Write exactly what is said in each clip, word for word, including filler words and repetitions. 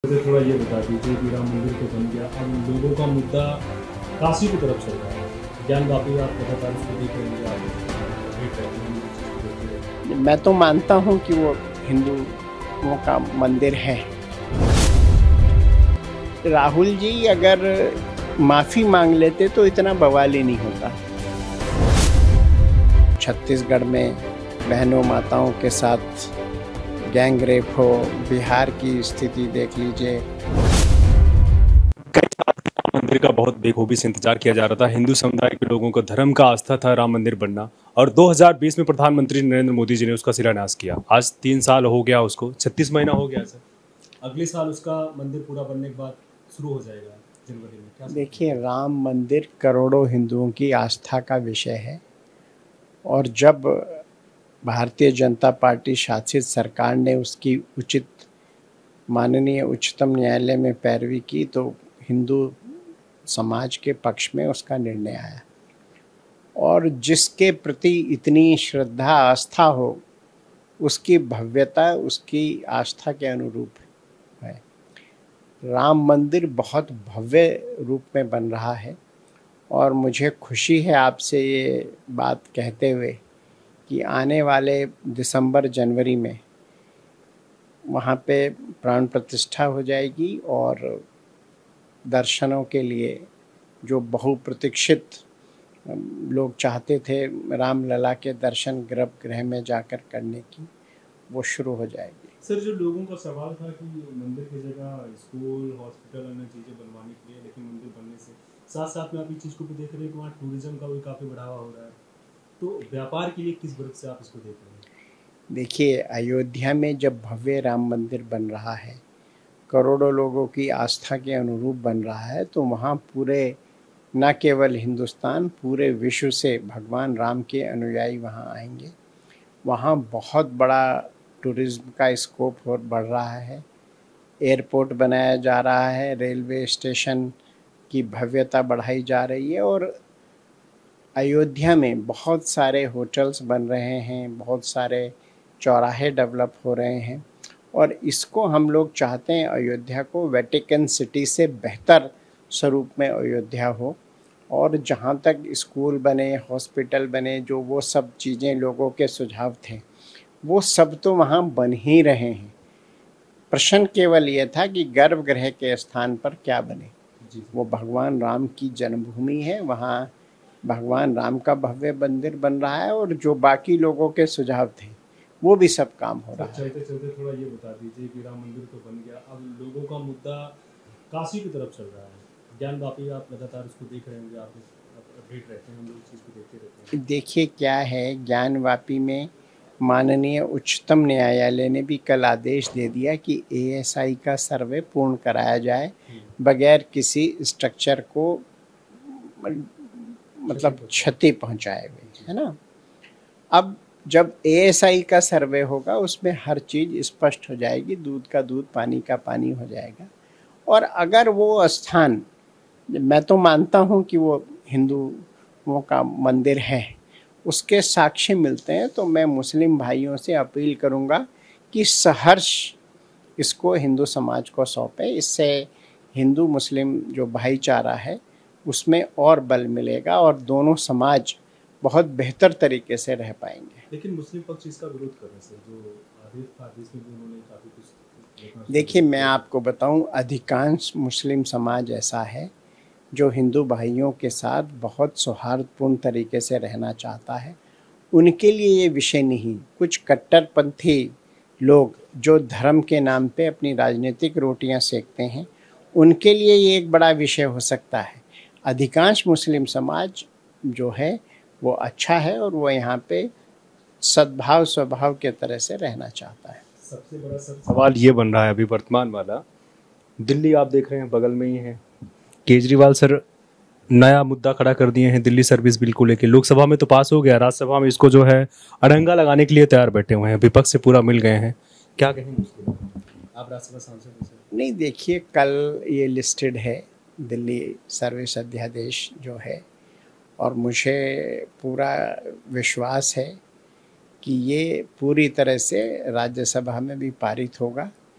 मुझे थोड़ा ये बता दीजिए कि राम मंदिर तो बन गया, अब लोगों का मुद्दा काशी की तरफ चल रहा है। ज्ञानवापी आप लगातार उसको देख रहे हैं, आप देख रहे हैं। मैं तो मानता हूँ कि वो हिंदुओं का मंदिर है। राहुल जी अगर माफ़ी मांग लेते तो इतना बवाल ही नहीं होता। छत्तीसगढ़ में बहनों माताओं के साथ गैंग रेप हो, बिहार की स्थिति देख लीजिए। मंदिर का बहुत बेखूबी से इंतजार किया जा रहा था। हिंदू समुदाय के लोगों का धर्म का आस्था था राम मंदिर बनना, और दो हज़ार बीस में प्रधानमंत्री नरेंद्र मोदी जी ने उसका शिलान्यास किया। आज तीन साल हो गया उसको, छत्तीस महीना हो गया सर। अगले साल उसका मंदिर पूरा बनने के बाद शुरू हो जाएगा जनवरी में। क्या देखिए, राम मंदिर करोड़ों हिंदुओं की आस्था का विषय है, और जब भारतीय जनता पार्टी शासित सरकार ने उसकी उचित माननीय उच्चतम न्यायालय में पैरवी की तो हिंदू समाज के पक्ष में उसका निर्णय आया। और जिसके प्रति इतनी श्रद्धा आस्था हो, उसकी भव्यता उसकी आस्था के अनुरूप है। राम मंदिर बहुत भव्य रूप में बन रहा है, और मुझे खुशी है आपसे ये बात कहते हुए कि आने वाले दिसंबर जनवरी में वहाँ पे प्राण प्रतिष्ठा हो जाएगी, और दर्शनों के लिए जो बहुप्रतीक्षित लोग चाहते थे रामलला के दर्शन गर्भगृह में जाकर करने की, वो शुरू हो जाएगी। सर, जो लोगों का सवाल था कि मंदिर की जगह स्कूल, हॉस्पिटल, अन्य चीज़ें बनवाने के लिए, लेकिन मंदिर बनने से साथ साथ में आप इस चीज़ को भी देख रहे हैं कि वहाँ टूरिज्म का भी काफ़ी बढ़ावा हो रहा है, तो व्यापार के लिए किस वर्ग से आप इसको देख रहे हैं? देखिए, अयोध्या में जब भव्य राम मंदिर बन रहा है, करोड़ों लोगों की आस्था के अनुरूप बन रहा है, तो वहाँ पूरे न केवल हिंदुस्तान, पूरे विश्व से भगवान राम के अनुयायी वहाँ आएंगे। वहाँ बहुत बड़ा टूरिज्म का स्कोप और बढ़ रहा है। एयरपोर्ट बनाया जा रहा है, रेलवे स्टेशन की भव्यता बढ़ाई जा रही है, और अयोध्या में बहुत सारे होटल्स बन रहे हैं, बहुत सारे चौराहे डेवलप हो रहे हैं, और इसको हम लोग चाहते हैं अयोध्या को वेटिकन सिटी से बेहतर स्वरूप में अयोध्या हो। और जहाँ तक स्कूल बने, हॉस्पिटल बने, जो वो सब चीज़ें लोगों के सुझाव थे, वो सब तो वहाँ बन ही रहे हैं। प्रश्न केवल ये था कि गर्भगृह के स्थान पर क्या बने। वो भगवान राम की जन्मभूमि है, वहाँ भगवान राम का भव्य मंदिर बन रहा है, और जो बाकी लोगों के सुझाव थे वो भी सब काम हो रहा है। चलते चलते थोड़ा ये बता दीजिए कि राम मंदिर तो बन गया, अब लोगों का मुद्दा काशी की तरफ चल रहा है। ज्ञानवापी आप लगातार उसको देख रहे होंगे, आप अपडेट रहते हैं, हम लोग इस चीज़ को देखते रहते हैं। देखिए क्या है, ज्ञानवापी में माननीय उच्चतम न्यायालय ने भी कल आदेश दे दिया कि ए एस आई का सर्वे पूर्ण कराया जाए बगैर किसी स्ट्रक्चर को मतलब क्षति पहुंचाए हुए, है ना। अब जब ए एस आई का सर्वे होगा, उसमें हर चीज़ स्पष्ट हो जाएगी, दूध का दूध, पानी का पानी हो जाएगा। और अगर वो स्थान, मैं तो मानता हूँ कि वो हिंदुओं का मंदिर है, उसके साक्ष्य मिलते हैं, तो मैं मुस्लिम भाइयों से अपील करूँगा कि सहर्ष इसको हिंदू समाज को सौंपे। इससे हिंदू मुस्लिम जो भाईचारा है उसमें और बल मिलेगा, और दोनों समाज बहुत बेहतर तरीके से रह पाएंगे। लेकिन मुस्लिम पक्ष इसका विरोध कर रहे हैं, जो आदेश था आदेश में भी उन्होंने काफ़ी कुछ। देखिए, मैं आपको बताऊं, अधिकांश मुस्लिम समाज ऐसा है जो हिंदू भाइयों के साथ बहुत सौहार्दपूर्ण तरीके से रहना चाहता है। उनके लिए ये विषय नहीं। कुछ कट्टरपंथी लोग जो धर्म के नाम पे अपनी राजनीतिक रोटियां सेकते हैं, उनके लिए ये एक बड़ा विषय हो सकता है। अधिकांश मुस्लिम समाज जो है वो अच्छा है, और वो यहाँ पे सद्भाव स्वभाव के तरह से रहना चाहता है। सबसे बड़ा सब सवाल ये बन रहा है अभी वर्तमान वाला, दिल्ली आप देख रहे हैं बगल में ही है, केजरीवाल सर नया मुद्दा खड़ा कर दिए हैं दिल्ली सर्विस बिल को लेकर। लोकसभा में तो पास हो गया, राज्यसभा में इसको जो है अड़ंगा लगाने के लिए तैयार बैठे हुए हैं, विपक्ष से पूरा मिल गए हैं। क्या कहेंगे उसके लिए? आप राज्यसभा सांसद हैं। नहीं, देखिए, कल ये लिस्टेड है दिल्ली सर्विस अध्यादेश जो है, और मुझे पूरा विश्वास है कि ये पूरी तरह से राज्यसभा में भी पारित होगा।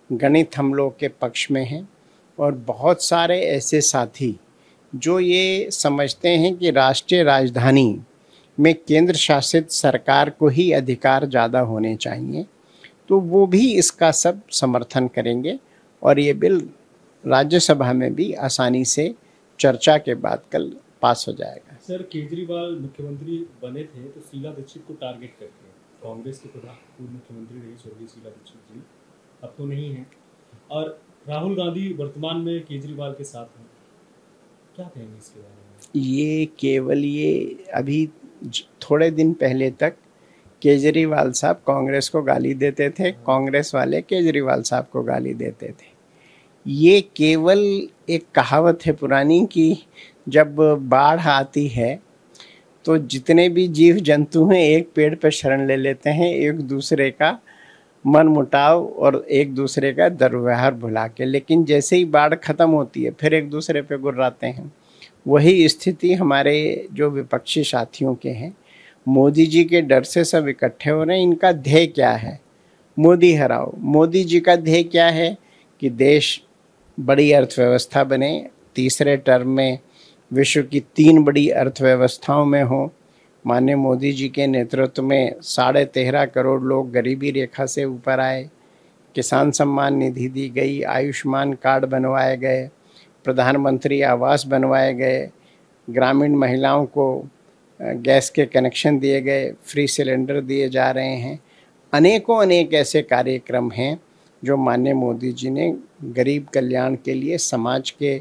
गणित हम लोग के पक्ष में हैं और बहुत सारे ऐसे साथी जो ये समझते हैं कि राष्ट्रीय राजधानी में केंद्र शासित सरकार को ही अधिकार ज़्यादा होने चाहिए, तो वो भी इसका सब समर्थन करेंगे और ये बिल राज्यसभा में भी आसानी से चर्चा के बाद कल पास हो जाएगा। सर, केजरीवाल मुख्यमंत्री बने थे तो शीला दीक्षित को टारगेट करके, कांग्रेस के प्रधान पूर्व मुख्यमंत्री रही स्वर्गीय शीला दीक्षित जी, अब तो नहीं है, और राहुल गांधी वर्तमान में केजरीवाल के साथ हैं, क्या कहेंगे इसके बारे में? ये केवल ये अभी थोड़े दिन पहले तक केजरीवाल साहब कांग्रेस को गाली देते थे, कांग्रेस वाले केजरीवाल साहब को गाली देते थे। ये केवल एक कहावत है पुरानी कि जब बाढ़ आती है तो जितने भी जीव जंतु हैं एक पेड़ पर शरण ले लेते हैं, एक दूसरे का मन मुटाव और एक दूसरे का दुर्व्यवहार भुला के, लेकिन जैसे ही बाढ़ खत्म होती है फिर एक दूसरे पे गुर्राते हैं। वही स्थिति हमारे जो विपक्षी साथियों के हैं। मोदी जी के डर से सब इकट्ठे हो रहे हैं। इनका ध्येय क्या है? मोदी हराओ। मोदी जी का ध्येय क्या है कि देश बड़ी अर्थव्यवस्था बने, तीसरे टर्म में विश्व की तीन बड़ी अर्थव्यवस्थाओं में हो। माननीय मोदी जी के नेतृत्व में साढ़े तेरह करोड़ लोग गरीबी रेखा से ऊपर आए, किसान सम्मान निधि दी गई, आयुष्मान कार्ड बनवाए गए, प्रधानमंत्री आवास बनवाए गए, ग्रामीण महिलाओं को गैस के कनेक्शन दिए गए, फ्री सिलेंडर दिए जा रहे हैं। अनेकों अनेक ऐसे कार्यक्रम हैं जो माननीय मोदी जी ने गरीब कल्याण के लिए समाज के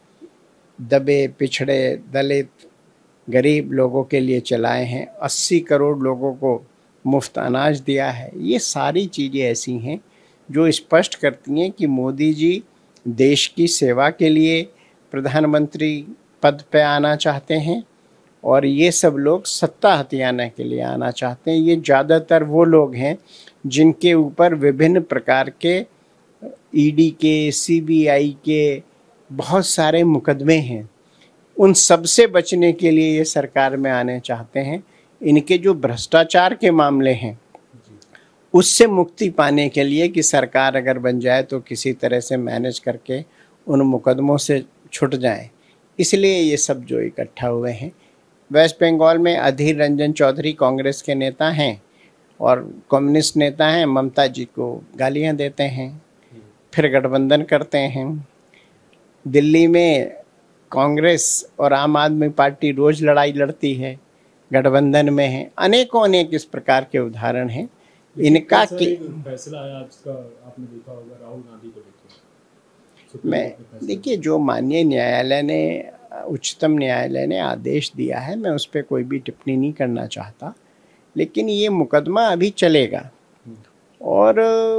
दबे पिछड़े दलित गरीब लोगों के लिए चलाए हैं। अस्सी करोड़ लोगों को मुफ्त अनाज दिया है। ये सारी चीज़ें ऐसी हैं जो स्पष्ट करती हैं कि मोदी जी देश की सेवा के लिए प्रधानमंत्री पद पे आना चाहते हैं और ये सब लोग सत्ता हथियाने के लिए आना चाहते हैं। ये ज़्यादातर वो लोग हैं जिनके ऊपर विभिन्न प्रकार के ईडी के, सीबीआई के बहुत सारे मुकदमे हैं। उन सब से बचने के लिए ये सरकार में आने चाहते हैं। इनके जो भ्रष्टाचार के मामले हैं उससे मुक्ति पाने के लिए कि सरकार अगर बन जाए तो किसी तरह से मैनेज करके उन मुकदमों से छुट जाए, इसलिए ये सब जो इकट्ठा हुए हैं। वेस्ट बंगाल में अधीर रंजन चौधरी कांग्रेस के नेता हैं और कम्युनिस्ट नेता हैं, ममता जी को गालियां देते हैं, फिर गठबंधन करते हैं। दिल्ली में कांग्रेस और आम आदमी पार्टी रोज लड़ाई लड़ती है, गठबंधन में है। अनेकों अनेक इस प्रकार के उदाहरण हैं। इनका कि फैसला आया आज का, आपने देखा होगा, राहुल गांधी को लेकर। मैं देखिए, जो माननीय न्यायालय ने, उच्चतम न्यायालय ने आदेश दिया है, मैं उस पर कोई भी टिप्पणी नहीं करना चाहता, लेकिन ये मुकदमा अभी चलेगा। और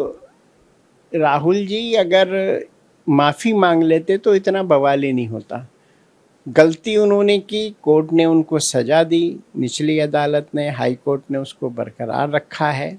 राहुल जी अगर माफ़ी मांग लेते तो इतना बवाल ही नहीं होता। गलती उन्होंने की, कोर्ट ने उनको सज़ा दी, निचली अदालत ने, हाई कोर्ट ने उसको बरकरार रखा है।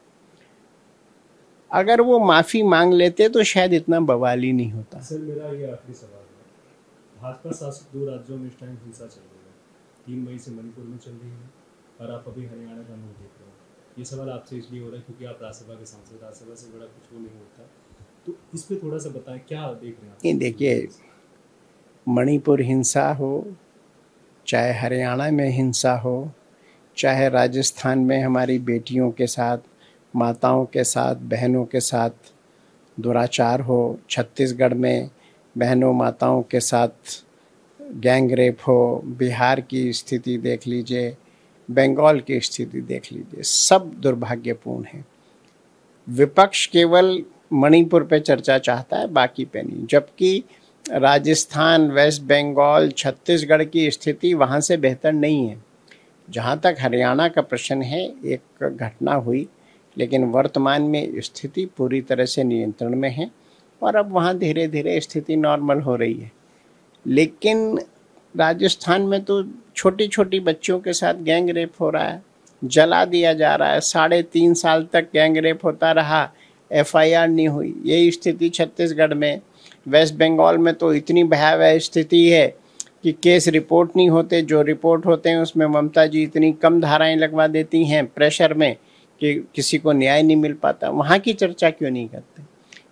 अगर वो माफ़ी मांग लेते तो शायद इतना बवाल ही नहीं होता। सर, मेरा ये आखिरी सवाल है। भाजपा शासित दो राज्यों में इस टाइम हिंसा चल रही है। तीन मई से मणिपुर में चल रही है और आप अभी हरियाणा का मुंह देख रहे हो। ये सवाल आपसे इसलिए हो रहा है क्योंकि आप राज्यसभा के सांसद, राज्यसभा से बड़ा कुछ वो नहीं होता, तो इस पे थोड़ा सा बताएं, क्या देख रहे हैं आप? नहीं, देखिए, मणिपुर हिंसा हो, चाहे हरियाणा में हिंसा हो, चाहे राजस्थान में हमारी बेटियों के साथ, माताओं के साथ, बहनों के साथ दुराचार हो, छत्तीसगढ़ में बहनों माताओं के साथ गैंग रेप हो, बिहार की स्थिति देख लीजिए, बंगाल की स्थिति देख लीजिए, सब दुर्भाग्यपूर्ण है। विपक्ष केवल मणिपुर पे चर्चा चाहता है, बाकी पे नहीं। जबकि राजस्थान, वेस्ट बंगाल, छत्तीसगढ़ की स्थिति वहाँ से बेहतर नहीं है। जहाँ तक हरियाणा का प्रश्न है, एक घटना हुई, लेकिन वर्तमान में स्थिति पूरी तरह से नियंत्रण में है और अब वहाँ धीरे धीरे स्थिति नॉर्मल हो रही है। लेकिन राजस्थान में तो छोटी छोटी बच्चियों के साथ गैंग रेप हो रहा है, जला दिया जा रहा है। साढ़े तीन साल तक गैंग रेप होता रहा, एफ आई आर नहीं हुई। यही स्थिति छत्तीसगढ़ में, वेस्ट बंगाल में तो इतनी भयावह स्थिति है कि केस रिपोर्ट नहीं होते, जो रिपोर्ट होते हैं उसमें ममता जी इतनी कम धाराएं लगवा देती हैं प्रेशर में कि किसी को न्याय नहीं मिल पाता। वहाँ की चर्चा क्यों नहीं करते?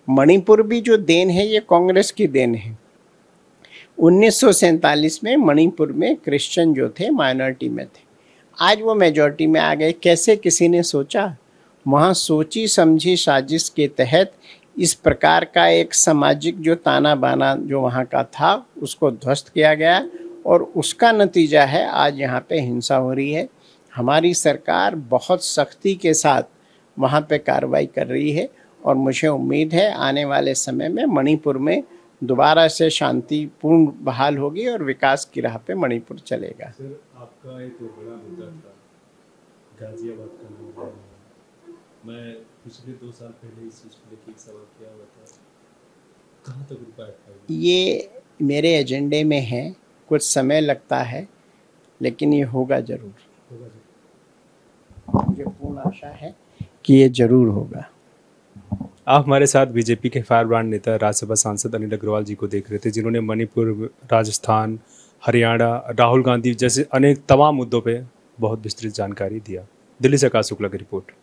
मणिपुर भी जो देन है ये कांग्रेस की देन है। उन्नीस सौ सैंतालीस में मणिपुर में क्रिश्चियन जो थे माइनॉरिटी में थे, आज वो मेजॉरिटी में आ गए। कैसे किसी ने सोचा? वहाँ सोची समझी साजिश के तहत इस प्रकार का एक सामाजिक जो ताना बाना जो वहाँ का था उसको ध्वस्त किया गया और उसका नतीजा है आज यहाँ पे हिंसा हो रही है। हमारी सरकार बहुत सख्ती के साथ वहाँ पे कार्रवाई कर रही है और मुझे उम्मीद है आने वाले समय में मणिपुर में दोबारा से शांतिपूर्ण बहाल होगी और विकास की राह पे मणिपुर चलेगा। सर, आपका एक बड़ा मुद्दा था गाजियाबाद का मुद्दा। मैं पिछले दो साल पहले इस चीज़ को लेकर एक सवाल किया हुआ था, कहाँ तक रुका है? ये मेरे एजेंडे में है, कुछ समय लगता है लेकिन ये होगा जरूर। होगा जरूर। मुझे पूर्ण आशा है कि ये जरूर होगा। आप हमारे साथ बीजेपी के फायर ब्रांड नेता राज्यसभा सांसद अनिल अग्रवाल जी को देख रहे थे, जिन्होंने मणिपुर, राजस्थान, हरियाणा, राहुल गांधी जैसे अनेक तमाम मुद्दों पे बहुत विस्तृत जानकारी दिया। दिल्ली से आकाश शुक्ला की रिपोर्ट।